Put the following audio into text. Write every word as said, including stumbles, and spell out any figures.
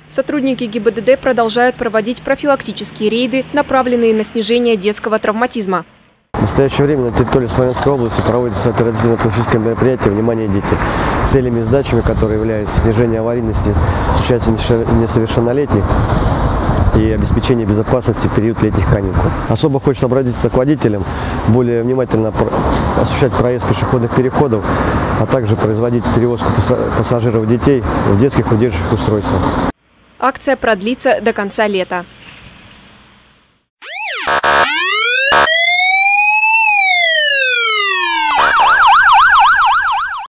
Сотрудники ГИБДД продолжают проводить профилактические рейды, направленные на снижение детского травматизма. В настоящее время на территории Смоленской области проводится оперативно-профилактическое мероприятие «Внимание, дети», целями и задачами, которые являются снижение аварийности с участием несовершеннолетних и обеспечение безопасности в период летних каникул. Особо хочется обратиться к водителям, более внимательно осуществлять проезд пешеходных переходов, а также производить перевозку пассажиров и детей в детских удерживающих устройствах. Акция продлится до конца лета.